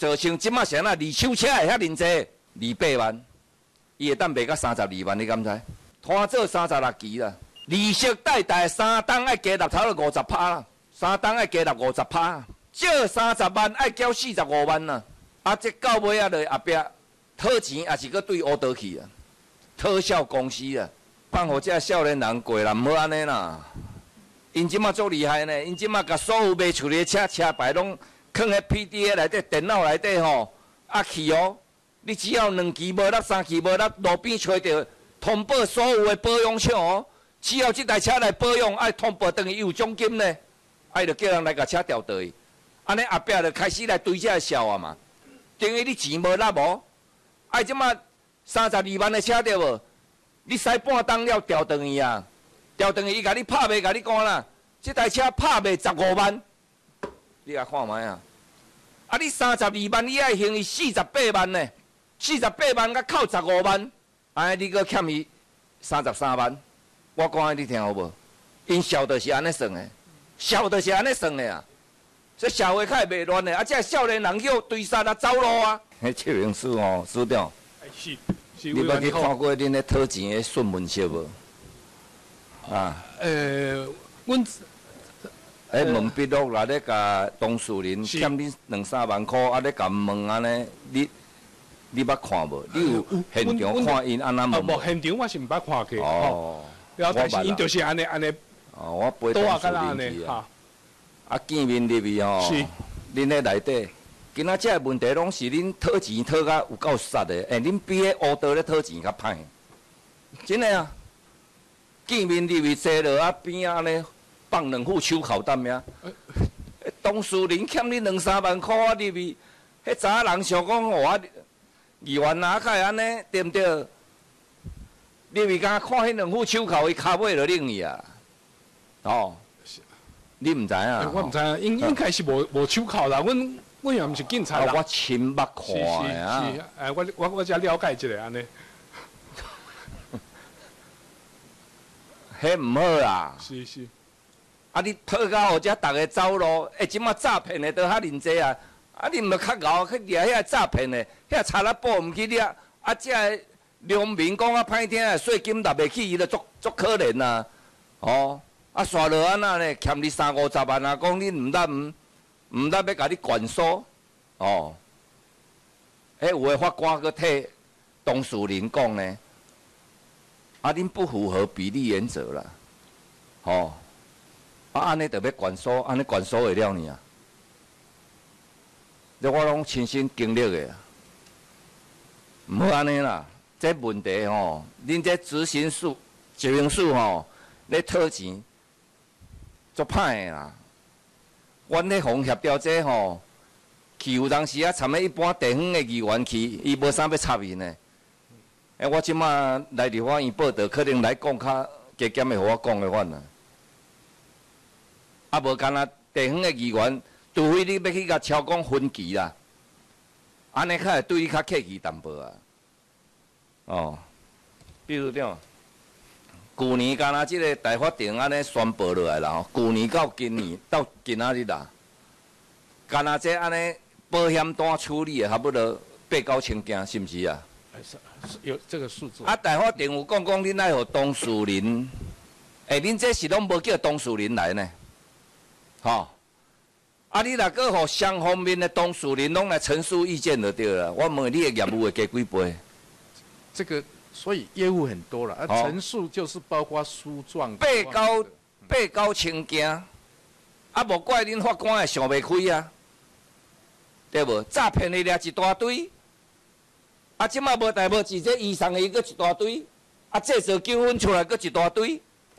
造成即马现在二手车会遐尼济，28万，伊会当卖到32万，你敢知？摊做36期啦，利息贷贷3档爱加纳差不多50%啦，3档爱加纳50%，少30万爱缴45万啦，啊，这到尾啊，就后壁讨钱也是搁对乌道去啊，特效公司啊，放互这少年人过啦，毋好安尼啦。因即马足厉害呢，因即马甲所有卖厝里的车牌拢放喺 PDA 内底、电脑内底吼，啊去哦，你只要2期无落、3期无落，路边找着通报所有的保养厂哦，只要这台车来保养，爱通报等于有奖金呢，爱就叫人来甲车调倒去，安尼后壁就开始来追这销啊嘛，等于你钱无落无，爱即马32万的车对无？你驶半档了调倒去啊！调等于伊甲你拍卖，甲你讲啦，这台车拍卖15万，你来看卖啊！啊，你32万，你爱还伊48万呢，48万甲扣15万，安尼你搁欠伊33万，我讲安你听好无？因小就是安尼算的，小就是安尼算的啊！这社会较会袂乱的，啊，这少年人叫追杀啊，走路啊！迄邱明书哦，书长， 是， 你捌去看过恁咧讨钱的讯问息无？啊， 阮问笔录来咧，甲董树林欠你2-3万块，啊，咧甲问安尼，你捌看无？你有现场看因安那问无？ 无现场我是毋捌看过。 哦， 然后但是因就是安尼。 哦，我陪董树林去啊。啊，见面入去吼，恁咧内底，今仔这问题拢是恁讨钱讨甲有够煞的，恁比迄乌道咧讨钱较歹，真诶啊！见面入去坐落啊边啊呢，放2副手铐担命。董树林欠你2-3万块啊入去，迄早人想讲我议员哪会安尼，对毋对？入去敢看迄2副手铐，伊骹尾就领去啊。哦，你毋知影？ 我毋知影，应该是无手铐啦。阮也毋是警察啦。 我亲目看的啊。 是，我才了解一下安尼。迄毋好啦。是。 啊，你讨到互遮逐个走路，即马诈骗的都遐尼济啊！啊，你毋着较敖去掠遐诈骗的，遐查拉布毋去掠，啊，遮农民讲啊歹听，税金纳袂起，伊就足可怜啊！哦，啊，煞落安那呢？欠你30-50万啊！讲你毋当要甲你管收，哦，有的法官搁替董树林讲呢。啊，恁不符合比例原则啦，吼！啊，安尼就要管收，安尼管收会了呢啊！这我拢亲身经历的啊，毋好安尼啦。这问题吼，恁这执行署吼，咧讨钱，足歹的啦。阮咧红协调这吼，去有当时啊，参咧一般地方的议员去，伊无啥要插伊呢。我即马来立法院报道，可能来讲较加减的，互我讲的款啦。啊，无干那地方的议员，除非你要去甲超讲分期啦，安尼较会对你较客气淡薄啊。哦，比如怎？去年干那即个大法庭安尼宣布落来啦，吼，去年到今年到今仔日啦，干那这安尼保险单处理的差不多8-9千件，是毋是啊？ 有这个数字。 啊，大法庭有讲恁爱互董树林，恁这是拢无叫董树林来呢，吼。啊，你若个互双方面的董树林拢来陈述意见就对了。我问你的业务会加几倍？ 这个，所以业务很多了。陈述就是包括诉状。8-9千件，啊，无怪恁法官会想袂开啊，对无？诈骗的掠一大堆。啊，即马无代无志，这医生的佫一大堆，啊，制造纠纷出来佫一大堆。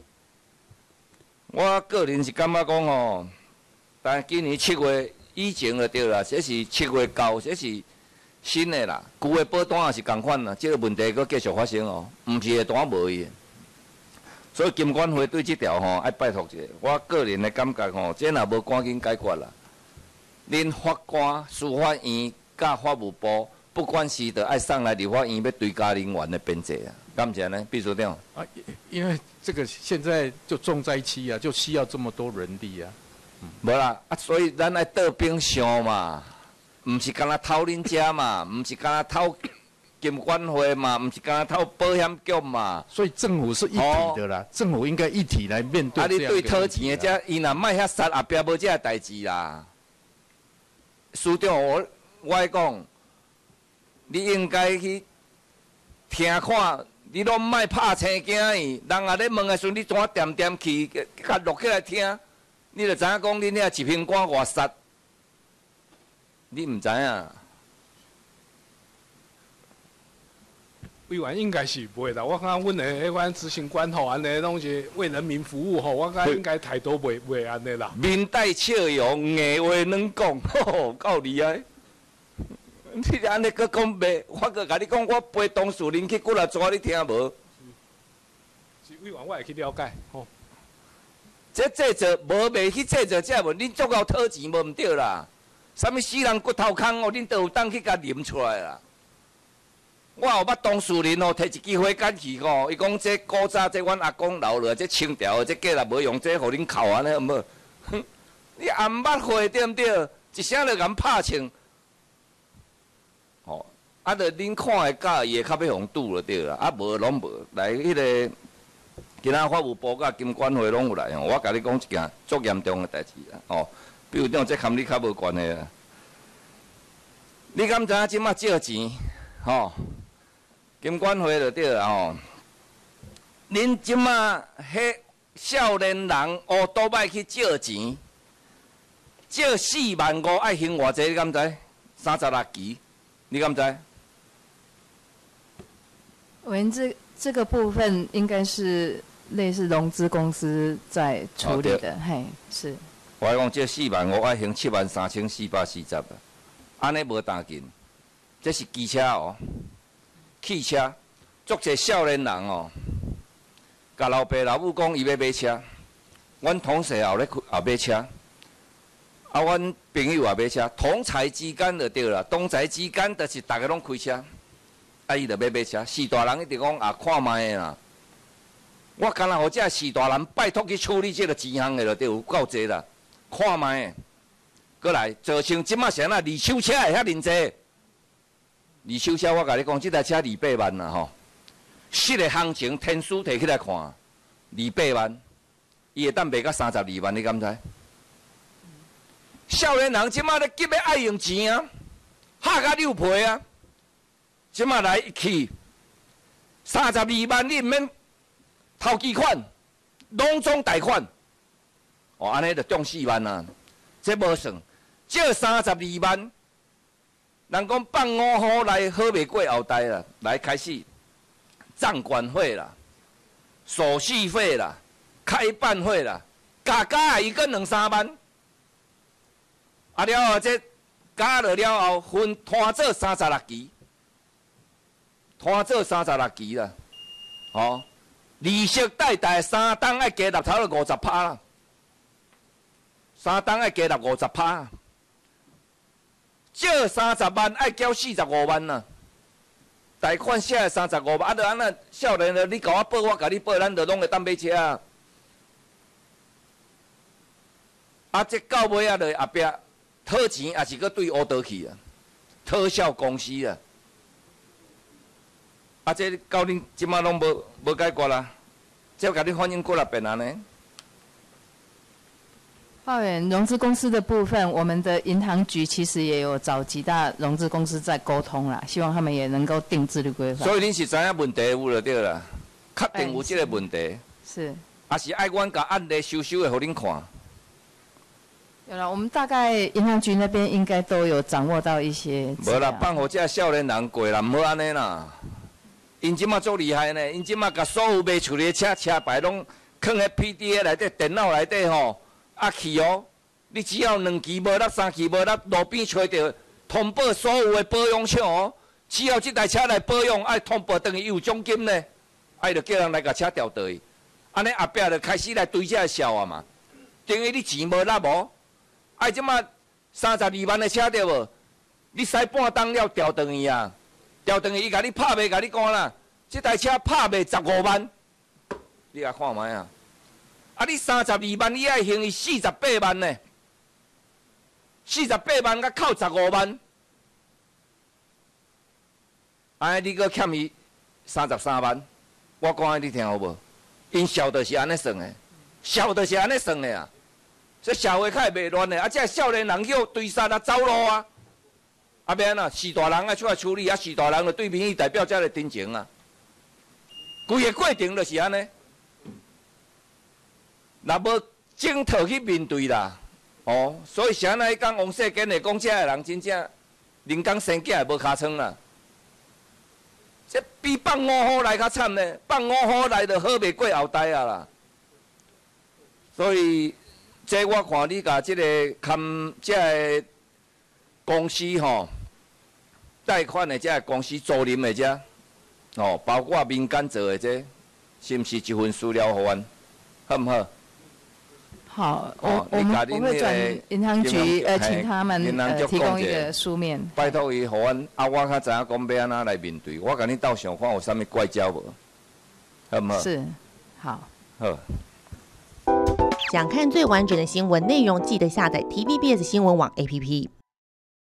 我个人是感觉讲吼，但今年7月以前就对啦，这是7月到，这是新的啦。旧的保单也是共款啦，这个问题佫继续发生哦，毋是下单无伊。所以金管会对这条吼爱拜托一下，我个人的感觉吼，这若无赶紧解决啦，恁法官、司法院甲法务部。不管是的，爱上来立法院要追加人员的编制啊，敢是呢？秘书长啊，因为这个现在就重灾区啊，就需要这么多人力啊。 无啦，啊，所以咱爱倒冰箱嘛。 毋是干那偷恁遮嘛，毋是干那偷金管会嘛，毋是干那偷保险局嘛。 所以政府是一体的啦，政府应该一体来面对。 你对讨钱的遮，伊若莫遐杀后壁无遮代志啦。司长，我来讲，你应该去听看，你拢莫拍青惊伊。人也咧问的时阵，你怎点点去，甲录起来听，你就知影讲恁遐一瓶罐偌杀。你毋知影？ 委员应该是袂啦，我感觉阮的迄款执行官吼，安尼拢是为人民服务吼，我感觉应该态度袂安尼啦。 面带笑容，硬话软讲，吼，够厉害！你安尼搁讲袂，我搁甲你讲，我陪当事人去过来抓你听无？ 是委员，我会去了解吼。 这制作无袂去制作这无，恁足够讨钱无毋对啦。啥物死人骨头空哦，恁都有当去甲啉出来啦。我有捌当事人哦，摕一支花杆去吼，伊讲这古早这阮阿公留落，这清朝的这过来无用，这互恁扣安尼有无？哼，你暗捌花对毋对？一声就甲拍清。哦，啊，着恁看会介意，较要互拄了对啦，啊无拢无。来，迄个今仔法务部甲金管会拢有来哦，我甲你讲一件足严重的代志啦，哦。比如讲，这跟你较无关系啊。你敢知影即马借钱，吼？金管会就对啦吼。恁即马迄少年人乌倒摆去借钱，借4.5万爱还偌济？你敢知？36期，你敢知？ 委员，这个部分应该是类似融资公司在处理的，嘿，是。 我讲这4.5万爱还73440啊，安尼无当紧。这是机车哦，汽车，足侪少年人哦，甲老爸老母讲伊要买车，阮同事也买车，啊，阮朋友也买车，同财之间就对啦，同财之间就是大家拢开车，啊，伊就要买车，四大人一直讲啊，看卖的啦。我干那互这四大人拜托去处理这个钱项的就对，有够济啦。看卖，过来造成即马啥那二手车会遐尼济？二手车我甲你讲，即台车28万啦吼，实个行情天书摕起来看，28万，伊会当卖到32万，你敢知？少年人即马咧急要爱用钱啊，吓甲溜皮啊！即马来一去32万，你毋免头期款，拢总贷款。哦，安尼就中4万啊，这无算。这32万，人讲放5号来好袂过后代啦，来开始账管费啦、手续费啦、开办费啦，加伊个2-3万。啊了后这加了后，分摊做36期，摊做36期啦。哦，利息贷3档爱加纳头就50%啦。3档爱加纳50%，借30万爱缴45万呐。贷款写35万，啊，就安那少年的，你甲我报，我甲你报，咱就拢会当买车啊。啊，这到尾啊，就后壁讨钱，也是搁对乌道去啊，特效公司啊。啊，这到恁即马拢无解决啦，这甲你反映过来变安尼。 法委员，融资公司的部分，我们的银行局其实也有找几大融资公司在沟通啦，希望他们也能够定自律规范。 所以恁是知影问题有就对啦，确定有这个问题。 是。 也是爱阮甲案例收的，互恁看。 有了，我们大概银行局那边应该都有掌握到一些。 无啦，放互这少年人过啦，无安尼啦。因即马足厉害呢，因即马甲所有卖厝的车牌拢放喺 PDA 内底、电脑内底吼。啊去哦！你只要2期无落、3期无落，路边找到通报所有的保养厂哦。只要这台车来保养，爱通报等于有奖金呢，爱就叫人来甲车调倒去。安尼后壁就开始来堆这笑啊嘛。等于你钱无落无，爱即马32万的车对无？你驶半档了调倒去啊，调倒去伊甲你拍卖，甲你讲啦，这台车拍卖15万，你来看卖啊！啊！你32万，你爱还伊48万呢？48万甲扣15万， 安尼你搁欠伊33万，我讲安尼你听好无？因笑就是安尼算的，笑就是安尼算的啊。这社会较会袂乱的，啊，这少年人叫追杀啊，走路啊，啊免啊，四大人啊出来处理，啊，四大人就对民意代表才来真情啊。规个过程就是安尼，若无整套去面对啦，哦，所以谁来讲王世坚的讲这个人真正人工生囝也无尻川啦。这比放5号来较惨呢，放5号来就好袂过后代啊啦。所以，这我看你甲这个这个公司吼，贷款的这个公司租赁的这，哦，包括民间做的这，是毋是一份资料互阮，好唔好？ 好，我们会转银行局请他们提供一个书面。 拜托伊，互阮啊，我较知影讲要安怎来面对。我甲你斗想看有啥物怪招无，好唔好？ 是，好。 好。 想看最完整的新闻内容，记得下载 TVBS 新闻网 APP。